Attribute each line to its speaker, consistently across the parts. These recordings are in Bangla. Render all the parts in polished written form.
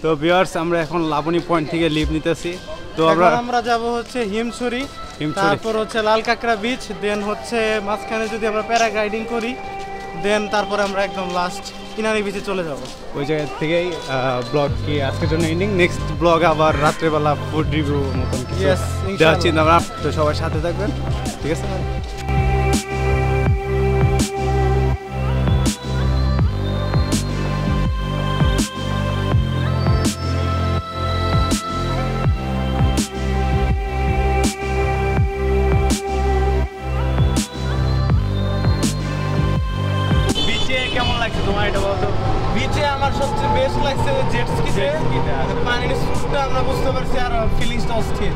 Speaker 1: ভিউয়ার্স আমরা এখন লাবণী পয়েন্ট থেকে লিভ নিতেছি। তো
Speaker 2: আমরা যাব হচ্ছে হিমছড়ি, তারপর হচ্ছে লাল কাঁকড়া বিচ, দেন হচ্ছে মাঝখানে যদি আমরা প্যারাগ্লাইডিং করি, দেন তারপরে আমরা একদম লাস্ট কিনারি বিচে চলে যাব।
Speaker 1: ওই জায়গা থেকেই ব্লগ কি আজকের জন্য এন্ডিং। নেক্সট ব্লগ আবার রাত্রেবেলা ফুড রিভিউ মতন দেওয়ার চিন্তা ভাবনা। তো সবাই সাথে থাকবেন, ঠিক আছে?
Speaker 2: বিচে আমার সবচেয়ে বেস্ট লাগছে জেট স্কিতে, পানির স্রোতটা আমরা বুঝতে পারছি আর ফিলিংসটা অস্থির।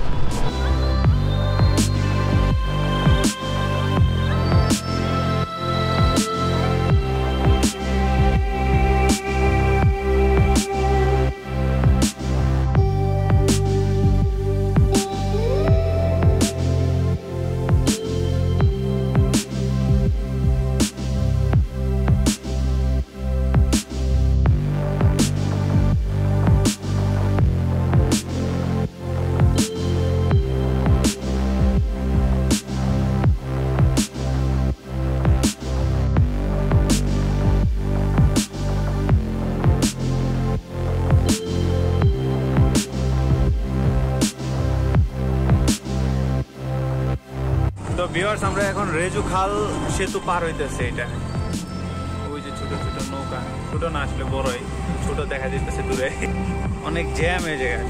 Speaker 1: তো ভিউয়ার্স আমরা এখন রেজু খাল সেতু পার হইতেছে। এটা ওই যে ছোট ছোট নৌকা, ছোট না আসলে বড়ই, ছোট দেখা যাইতেছে দূরে। অনেক জ্যাম এই জায়গায়।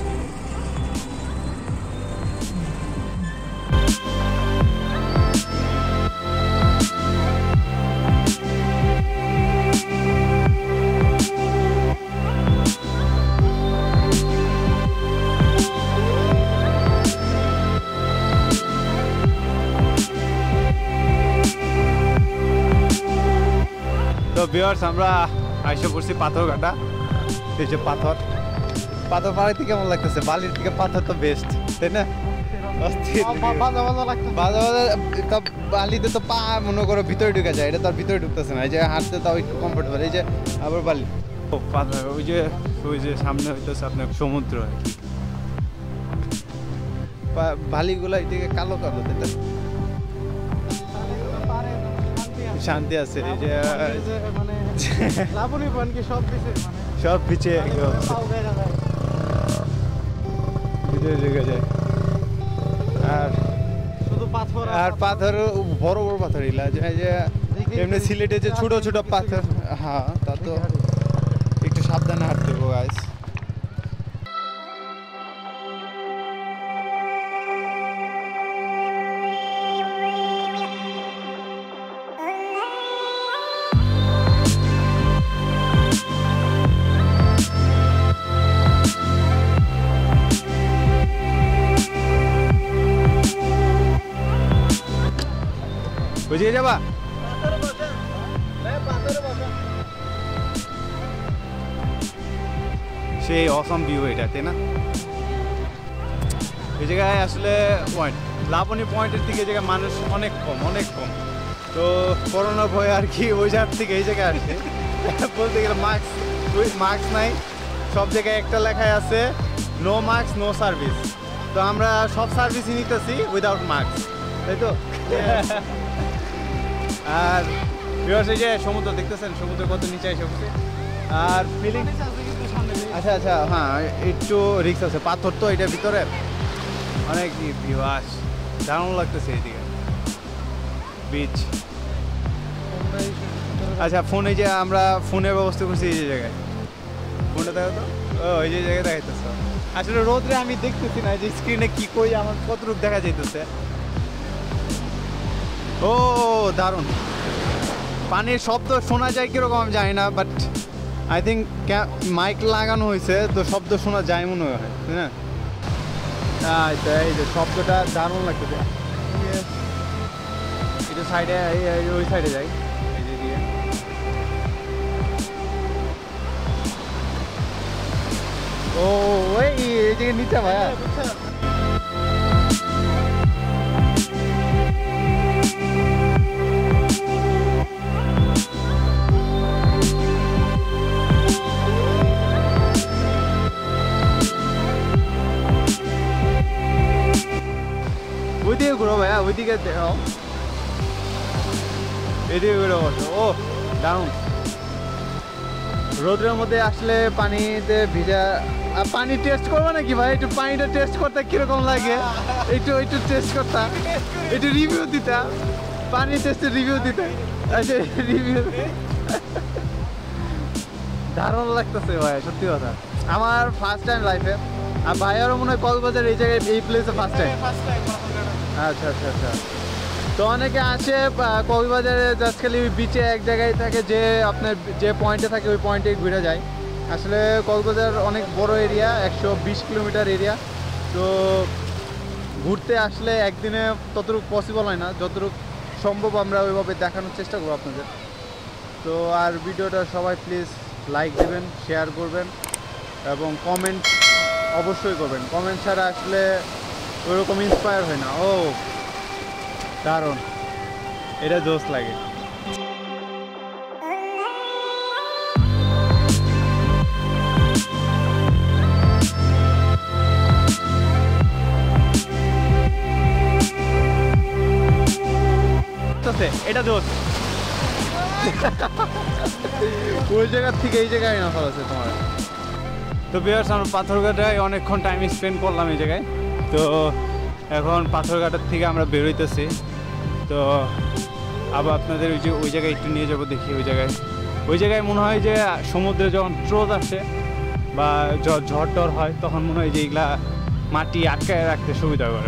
Speaker 1: ভিউয়ার্স আমরা আইসা পড়ছি পাথরঘাটা। এই যে পাথর পাড়াইতে কেমন লাগতেছে? বালির থেকে পাথর তো বেস্ট, তাই না? বালিতে তো পা মনে করো ভিতরে ঢুকে যায়, এটা তো আর ভিতরে ঢুকতেছে না। এই যে হাঁটতে তাও একটু কমফোর্টেবল। এই যে আবার বালি, পাথর, ওই যে সামনে হইতেছে আপনার সমুদ্র আর কি। বালিগুলো এদিকে কালো কালো, তাই না? শান্তি আছে। এই যে মানে লাবণী পয়েন্ট কি সব বিচে ভিতরে ঢুকে যায়। আর শুধু পাথর, আর পাথর বড় বড় পাথর ইলা যে এমনি সিলেটে যে ছোট ছোট পাথর। হ্যাঁ, তা তো একটু সাবধানে হাঁটতে হবে গাইস। বুঝিয়ে যাবা সেই অসম ভিউ এটা, তাই না? এই জায়গায় আসলে পয়েন্ট লাবণী পয়েন্টের দিকে এই জায়গায় মানুষ অনেক কম। তো করোনা ভয় আর কি ওই জায়গার থেকে এই জায়গায় আসে। বলতে গেলে মাস্ক নাই, সব জায়গায় একটা লেখায় আছে নো মাস্ক নো সার্ভিস। তো আমরা সব সার্ভিসই নিতেছি উইদাউট মাস্ক, তাই তো? আর ভিউয়ার্স এই যে সমুদ্র দেখতেছেন, সমুদ্র কত নিচে এসে পড়ছে। আর ফিলিং আচ্ছা হ্যাঁ একটু রিস্ক আছে, পাথর তো এটার ভিতরে অনেক ভিউয়ার্স দারুণ লাগতেছে এইদিকে বিচ। আচ্ছা ফোনে যে আমরা ফোনের ব্যবস্থা করছি এই যে জায়গায়, ফোনটা দেখো তো, ওই যে জায়গায় দেখাইতেছে। আসলে রোদরে আমি দেখতেছি না যে স্ক্রিনে কি কই আমার কতটুকু দেখা যাইতেছে। ও দারুণ, পানির শব্দ শোনা যায় কিরকম আমি জানি না, বাট আই থিঙ্ক মাইক লাগানো হয়েছে তো শব্দ শোনা যায় মনে হয়, তাই না? এই যে শব্দটা দারুণ লাগতেছে। এটা সাইডে ওই সাইডে যাই, এই যে দিয়ে ও এই জায়গায় নিচে ভাইয়া। ঘুরো ভাইয়া, ওইদিকে দেখাও, এদিকে ঘুরে বসো। ও দারুণ, রোদের মধ্যে আসলে পানিতে ভিজা। আর পানি টেস্ট করবো নাকি ভাই? একটু পানিটা টেস্ট করতে কিরকম লাগে একটু টেস্ট করতাম, একটু রিভিউ দিতাম, পানি টেস্টের রিভিউ দিতাম। আচ্ছা রিভিউ, দারুণ লাগতেছে ভাই, সত্যি কথা। আমার ফার্স্ট টাইম লাইফে, আর ভাইয়ারও মনে হয় কক্সবাজার এই জায়গায় এই প্লেসে ফার্স্ট টাইম। আচ্ছা আচ্ছা আচ্ছা। তো অনেকে আসে কক্সবাজারে জাস্ট খালি ওই বিচে এক জায়গায় থাকে, যে আপনার যে পয়েন্টে থাকে ওই পয়েন্টে ঘুরে যায়। আসলে কক্সবাজার অনেক বড় এরিয়া, 120 কিলোমিটার এরিয়া। তো ঘুরতে আসলে একদিনে ততটুকু পসিবল হয় না, যতটুকু সম্ভব আমরা ওইভাবে দেখানোর চেষ্টা করবো আপনাদের। তো আর ভিডিওটা সবাই প্লিজ লাইক দেবেন, শেয়ার করবেন এবং কমেন্ট অবশ্যই করবেন। কমেন্ট ছাড়া আসলে ওইরকম ইন্সপায়ার হয় না। ও দারুণ, এটা জোশ লাগে। এটা জোশ, ওই জায়গার থেকে এই জায়গায় না ফেলা আছে তোমার। তো ভিউয়ার্স, আমরা পাথরঘাটায় অনেকক্ষণ টাইম স্পেন্ড করলাম এই জায়গায়। তো এখন পাথরঘাটার থেকে আমরা বেরোইতেছি। তো আবার আপনাদের ওই জায়গায় একটু নিয়ে যাবো, দেখি ওই জায়গায় মনে হয় যে সমুদ্রে যখন স্রোত আসে বা ঝড় টর হয়, তখন মনে হয় যে এগুলা মাটি আটকায় রাখতে সুবিধা করে।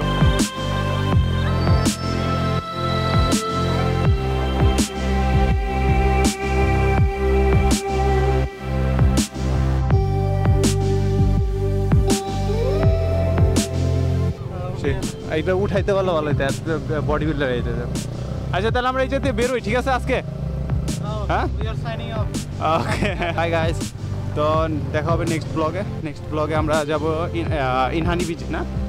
Speaker 1: এইটা উঠাইতে পারলো ভালো হইতে, বডি বিল্ডার হইতে। আচ্ছা তাহলে আমরা এই যেতে বেরোই, ঠিক আছে আজকে? হ্যাঁ, ওকে হাই গাইস। তো দেখা হবে নেক্সট ব্লগে আমরা যাব ইনহানি বিচ না